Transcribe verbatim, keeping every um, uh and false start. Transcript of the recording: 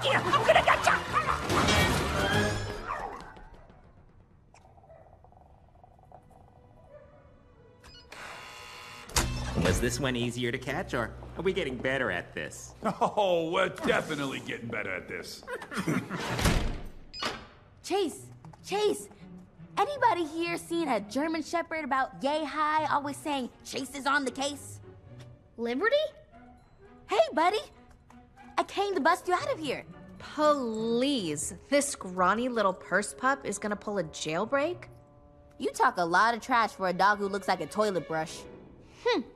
you! I'm gonna get you! Was this one easier to catch, or are we getting better at this? Oh, we're definitely getting better at this. Chase, Chase, anybody here seen a German Shepherd about yay high, always saying Chase is on the case? Liberty? Hey, buddy. I came to bust you out of here. Please, this scrawny little purse pup is gonna pull a jailbreak? You talk a lot of trash for a dog who looks like a toilet brush. Hmm.